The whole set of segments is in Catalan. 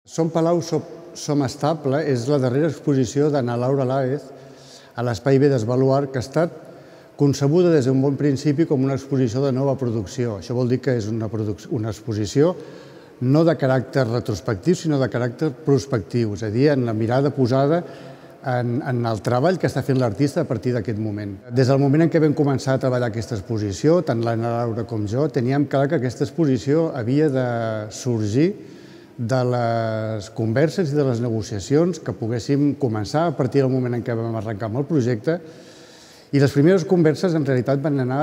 Som Palau, som estable és la darrera exposició d'Anna Laura Láez a l'Espai Vedes Baluard, que ha estat concebuda des d'un bon principi com una exposició de nova producció. Això vol dir que és una exposició no de caràcter retrospectiu, sinó de caràcter prospectiu, és a dir, en la mirada posada en el treball que està fent l'artista a partir d'aquest moment. Des del moment en què vam començar a treballar aquesta exposició, tant l'Anna Laura com jo, teníem clar que aquesta exposició havia de sorgir de les converses i de les negociacions que poguéssim començar a partir del moment en què vam arrencar amb el projecte. I les primeres converses en realitat van anar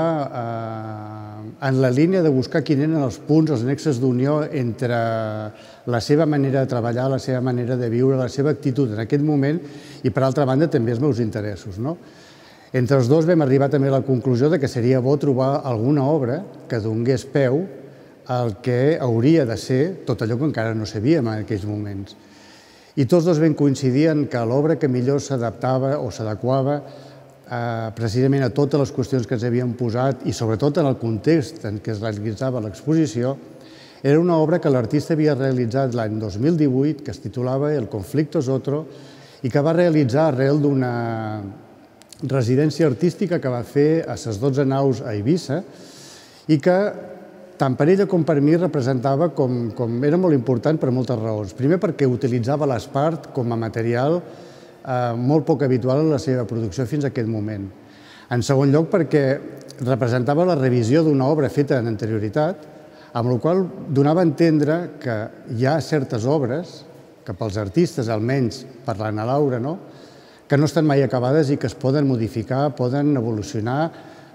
en la línia de buscar quins eren els punts, els nexes d'unió entre la seva manera de treballar, la seva manera de viure, la seva actitud en aquest moment i, per altra banda, també els meus interessos. Entre els dos vam arribar també a la conclusió que seria bo trobar alguna obra que donés peu el que hauria de ser tot allò que encara no sabíem en aquells moments. I tots dos vam coincidir en que l'obra que millor s'adaptava o s'adequava precisament a totes les qüestions que ens havíem posat i sobretot en el context en què es realitzava l'exposició, era una obra que l'artista havia realitzat l'any 2018, que es titulava El conflicto es otro, i que va realitzar arrel d'una residència artística que va fer a ses 12 naus a Eivissa i que tant per ella com per mi representava com era molt important per moltes raons. Primer perquè utilitzava l'espart com a material molt poc habitual en la seva producció fins a aquest moment. En segon lloc perquè representava la revisió d'una obra feta en anterioritat, amb la qual donava a entendre que hi ha certes obres, que pels artistes, almenys per l'Anna Laura, que no estan mai acabades i que es poden modificar, poden evolucionar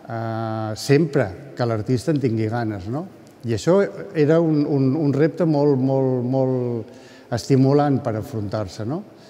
sempre que l'artista en tingui ganes. I això era un repte molt estimulant per afrontar-se.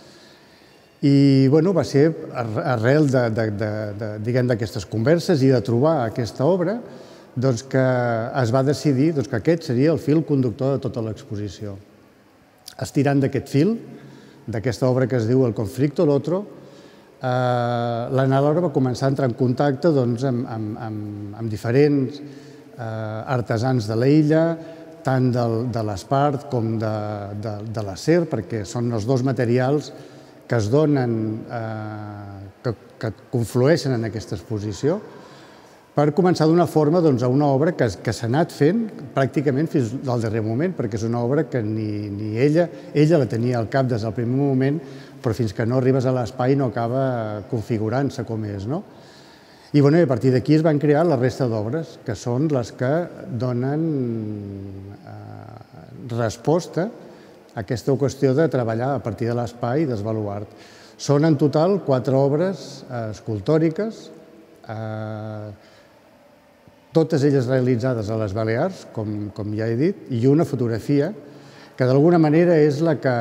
I va ser arrel d'aquestes converses i de trobar aquesta obra que es va decidir que aquest seria el fil conductor de tota l'exposició. Estirant d'aquest fil, d'aquesta obra que es diu El conflicto el otro, l'Anna Laura va començar a entrar en contacte amb diferents artesans de l'illa, tant de l'espart com de l'acer, perquè són els dos materials que es donen, que conflueixen en aquesta exposició, per començar d'una forma a una obra que s'ha anat fent pràcticament fins al darrer moment, perquè és una obra que ni ella la tenia al cap des del primer moment, però fins que no arribes a l'espai no acaba configurant-se com és. I a partir d'aquí es van crear la resta d'obres, que són les que donen resposta a aquesta qüestió de treballar a partir de l'espai i del baluard. Són en total 4 obres escultòriques, totes elles realitzades a les Balears, com ja he dit, i una fotografia que d'alguna manera és la que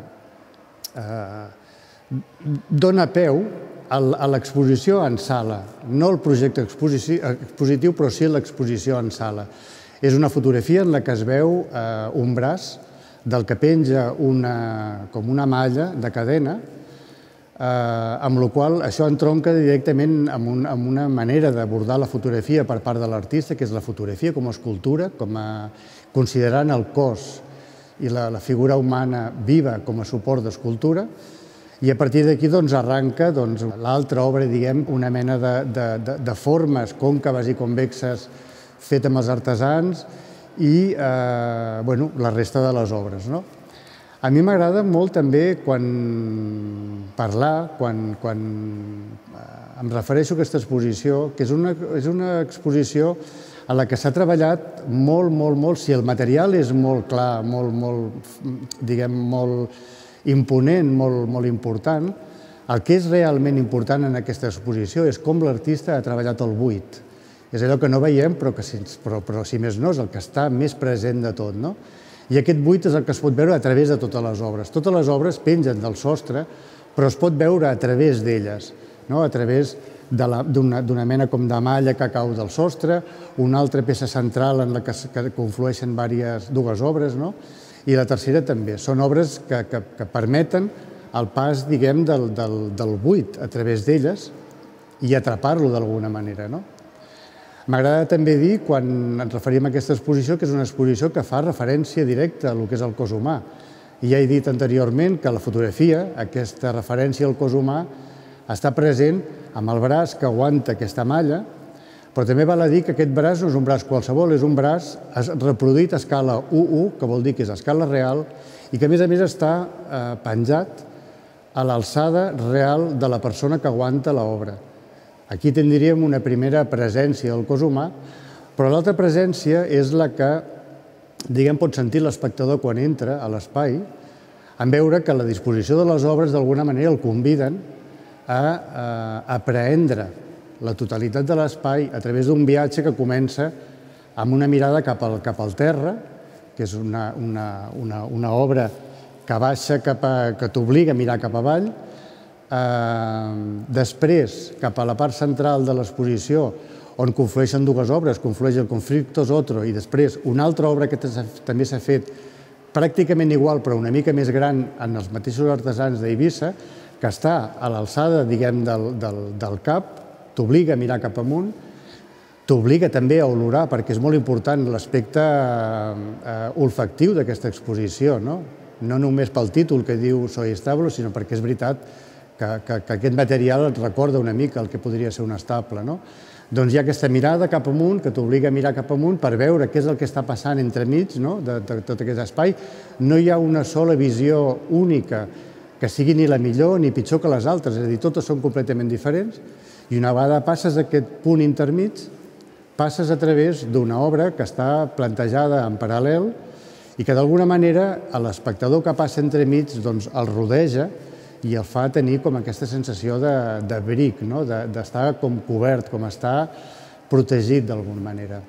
dona peu a l'exposició en sala, no el projecte expositiu, però sí l'exposició en sala. És una fotografia en la que es veu un braç del que penja com una malla de cadena, amb la qual això entronca directament amb una manera d'abordar la fotografia per part de l'artista, que és la fotografia com a escultura, considerant el cos i la figura humana viva com a suport d'escultura, i a partir d'aquí arranca l'altra obra, una mena de formes còncaves i convexes fetes amb els artesans i la resta de les obres. A mi m'agrada molt també parlar, quan em refereixo a aquesta exposició, que és una exposició a la que s'ha treballat molt, si el material és molt clar, molt imponent, molt important, el que és realment important en aquesta exposició és com l'artista ha treballat el buit. És allò que no veiem, però si més no és el que està més present de tot. I aquest buit és el que es pot veure a través de totes les obres. Totes les obres pengen del sostre, però es pot veure a través d'elles, a través d'una mena com de malla que cau del sostre, una altra peça central en la que conflueixen dues obres, i la tercera també. Són obres que permeten el pas, del buit a través d'elles i atrapar-lo d'alguna manera. M'agrada també dir, quan ens referim a aquesta exposició, que és una exposició que fa referència directa al que és el cos humà. I ja he dit anteriorment que la fotografia, aquesta referència al cos humà, està present amb el braç que aguanta aquesta malla, però també val a dir que aquest braç no és un braç qualsevol, és un braç reproduït a escala 1:1, que vol dir que és a escala real, i que a més està penjat a l'alçada real de la persona que aguanta l'obra. Aquí tindríem una primera presència del cos humà, però l'altra presència és la que, diguem, pot sentir l'espectador quan entra a l'espai, en veure que la disposició de les obres d'alguna manera el conviden a apreendre la totalitat de l'espai a través d'un viatge que comença amb una mirada cap al terra, que és una obra que baixa, que t'obliga a mirar cap avall, després cap a la part central de l'exposició, on conflueixen dues obres, conflueix el Conflictos Otro i després una altra obra que també s'ha fet pràcticament igual però una mica més gran en els mateixos artesans d'Eivissa, que està a l'alçada, diguem, del cap, t'obliga a mirar cap amunt, t'obliga també a olorar, perquè és molt important l'aspecte olfactiu d'aquesta exposició, no només pel títol que diu Soy Establo, sinó perquè és veritat que aquest material et recorda una mica el que podria ser un estable. Doncs hi ha aquesta mirada cap amunt que t'obliga a mirar cap amunt per veure què és el que està passant entremig de tot aquest espai. No hi ha una sola visió única que sigui ni la millor ni pitjor que les altres, és a dir, totes són completament diferents, i una vegada passes aquest punt intermig, passes a través d'una obra que està plantejada en paral·lel i que d'alguna manera l'espectador que passa entremig el rodeja i el fa tenir com aquesta sensació d'abric, d'estar com cobert, com estar protegit d'alguna manera.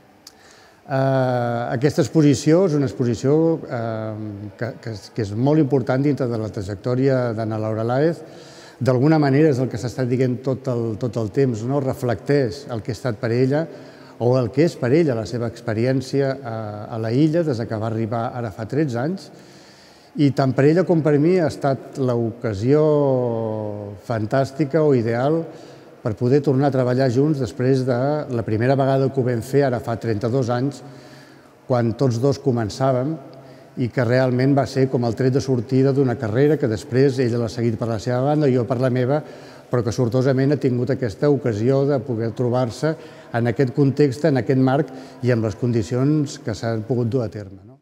Aquesta exposició és una exposició que és molt important dintre de la trajectòria d'Anna Laura Láez. D'alguna manera és el que s'ha estat dient tot el temps, reflecteix el que ha estat per ella o el que és per ella la seva experiència a la illa des que va arribar ara fa 13 anys. I tant per ella com per mi ha estat l'ocasió fantàstica o ideal per poder tornar a treballar junts després de la primera vegada que ho vam fer, ara fa 32 anys, quan tots dos començàvem i que realment va ser com el tret de sortida d'una carrera que després ella l'ha seguit per la seva banda, jo per la meva, però que sortosament ha tingut aquesta ocasió de poder trobar-se en aquest context, en aquest marc i amb les condicions que s'han pogut dur a terme.